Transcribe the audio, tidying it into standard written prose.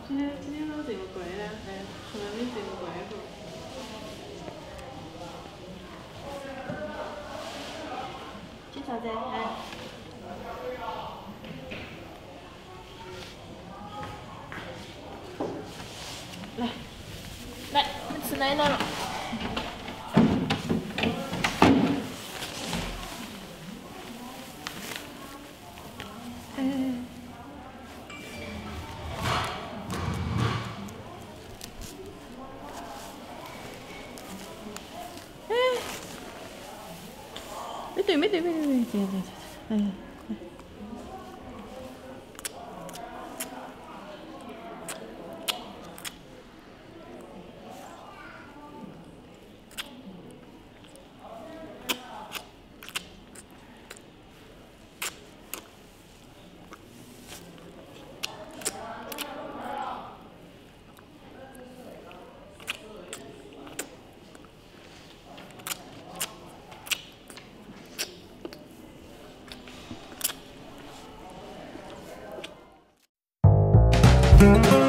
今天都这么贵的，从来没这么贵过。吃啥子？来，来，我们吃奶酪了。没对，这，哎。